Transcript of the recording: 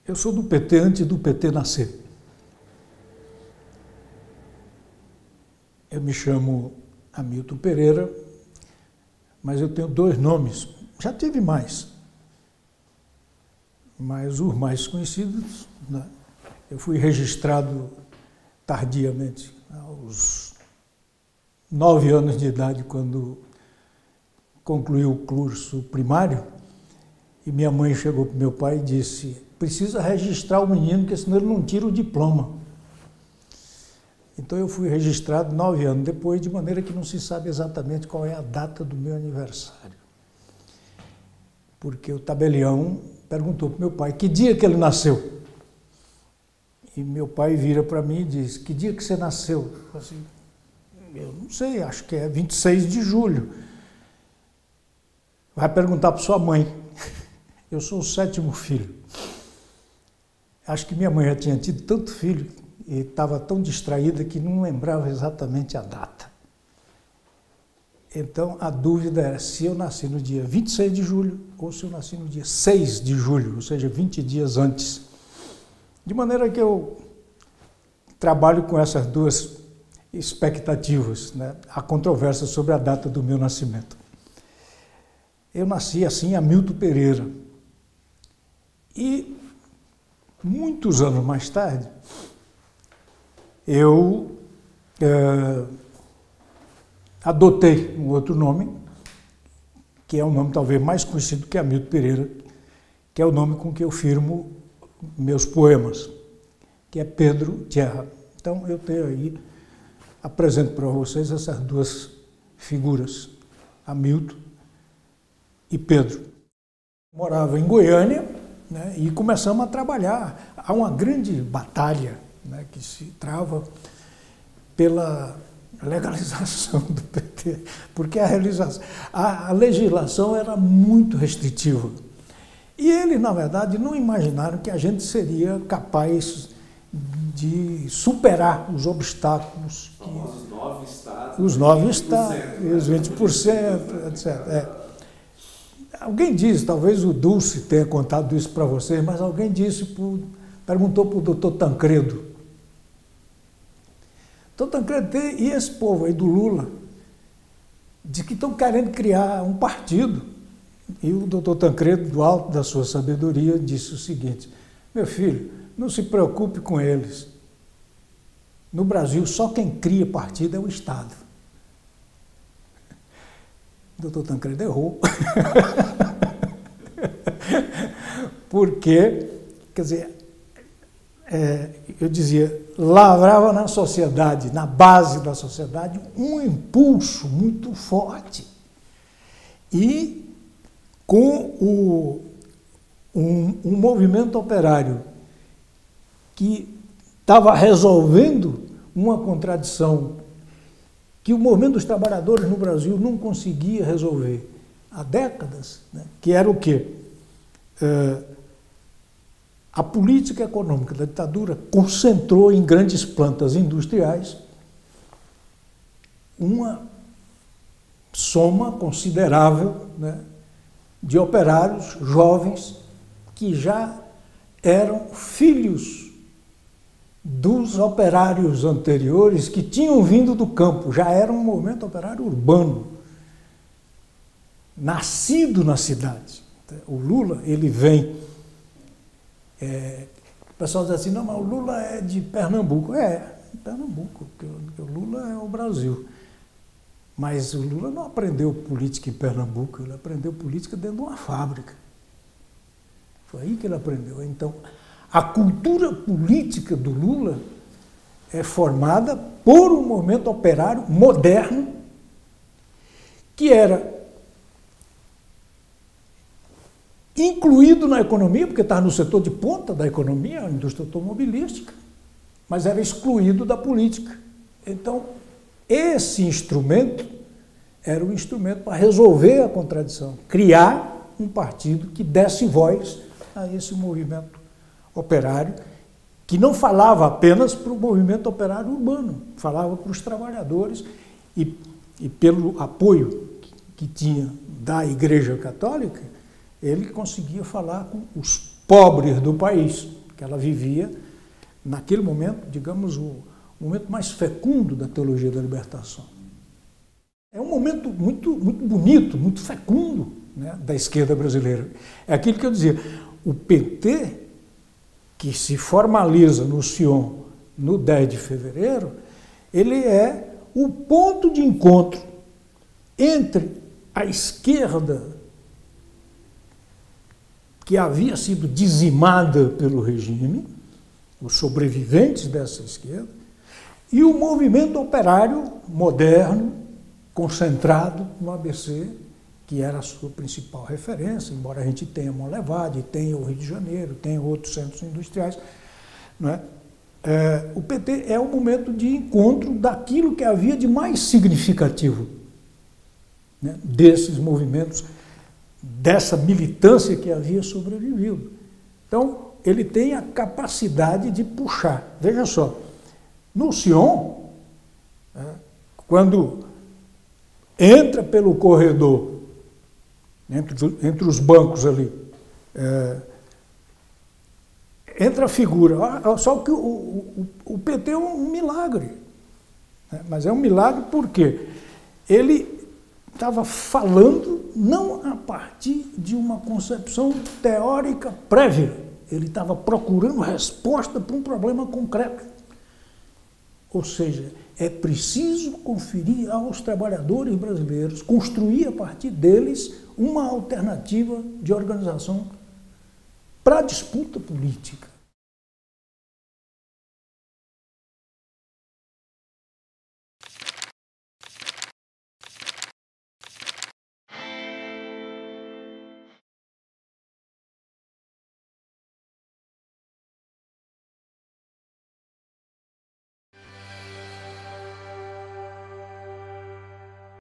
Eu sou do PT antes do PT nascer. Eu me chamo Hamilton Pereira, mas eu tenho dois nomes. Já tive mais, mas os mais conhecidos, né? Eu fui registrado tardiamente, aos 9 anos de idade, quando concluí o curso primário, e minha mãe chegou para meu pai e disse: precisa registrar o menino, porque senão ele não tira o diploma. Então eu fui registrado 9 anos depois, de maneira que não se sabe exatamente qual é a data do meu aniversário. Porque o tabelião perguntou para meu pai que dia que ele nasceu. E meu pai vira para mim e diz: que dia que você nasceu? Eu assim, eu não sei, acho que é 26 de julho. Vai perguntar para sua mãe. Eu sou o 7º filho. Acho que minha mãe já tinha tido tanto filho e estava tão distraída que não lembrava exatamente a data. Então, a dúvida era se eu nasci no dia 26 de julho ou se eu nasci no dia 6 de julho, ou seja, 20 dias antes. De maneira que eu trabalho com essas duas expectativas, né? Há controvérsia sobre a data do meu nascimento. Eu nasci assim, Hamilton Pereira. E, muitos anos mais tarde, eu adotei um outro nome, que é um nome talvez mais conhecido que Hamilton Pereira, que é o nome com que eu firmo meus poemas, que é Pedro Tierra. Então, eu tenho aí, apresento para vocês essas duas figuras, Hamilton e Pedro. Morava em Goiânia, né, e começamos a trabalhar. Há uma grande batalha, né, que se trava pela legalização do PT, porque a legislação era muito restritiva. E eles, na verdade, não imaginaram que a gente seria capaz de superar os obstáculos. Os 9 estados. Os 9 estados, os 20%, etc. Alguém disse, talvez o Dulce tenha contado isso para vocês, mas alguém perguntou para o doutor Tancredo. Doutor Tancredo, e esse povo aí do Lula, diz que estão querendo criar um partido. E o doutor Tancredo, do alto da sua sabedoria, disse o seguinte: meu filho, não se preocupe com eles. No Brasil, só quem cria partido é o Estado. O doutor Tancredo errou. Porque, quer dizer, eu dizia, lavrava na sociedade, na base da sociedade, um impulso muito forte. E com um movimento operário que estava resolvendo uma contradição que o movimento dos trabalhadores no Brasil não conseguia resolver há décadas, né? Que era o quê? A política econômica da ditadura concentrou em grandes plantas industriais uma soma considerável, né, de operários jovens que já eram filhos dos operários anteriores que tinham vindo do campo, já era um movimento operário urbano, nascido na cidade. O Lula, ele vem... o pessoal diz assim, não, mas o Lula é de Pernambuco. De Pernambuco, porque o Lula é o Brasil. Mas o Lula não aprendeu política em Pernambuco, ele aprendeu política dentro de uma fábrica. Foi aí que ele aprendeu. Então, a cultura política do Lula é formada por um movimento operário moderno que era incluído na economia, porque estava no setor de ponta da economia, a indústria automobilística, mas era excluído da política. Então, esse instrumento era um instrumento para resolver a contradição, criar um partido que desse voz a esse movimento operário, que não falava apenas para o movimento operário urbano, falava para os trabalhadores e pelo apoio que tinha da Igreja Católica, ele conseguia falar com os pobres do país. que ela vivia, naquele momento, digamos, o momento mais fecundo da teologia da libertação. É um momento muito bonito, muito fecundo, né, da esquerda brasileira. É aquilo que eu dizia, o PT, que se formaliza no Sion no 10 de fevereiro, ele é o ponto de encontro entre a esquerda, que havia sido dizimada pelo regime, os sobreviventes dessa esquerda, e o movimento operário moderno, concentrado no ABC, que era a sua principal referência, embora a gente tenha Monlevade, tenha o Rio de Janeiro, tenha outros centros industriais, não é? O PT é o momento de encontro daquilo que havia de mais significativo, né, desses movimentos, dessa militância que havia sobrevivido. Então, ele tem a capacidade de puxar. Veja só, no Sion, quando entra pelo corredor, entre os bancos ali, entra a figura, só que o PT é um milagre, né? Mas é um milagre porque ele estava falando não a partir de uma concepção teórica prévia, ele estava procurando resposta para um problema concreto. Ou seja, é preciso conferir aos trabalhadores brasileiros, construir a partir deles uma alternativa de organização para a disputa política.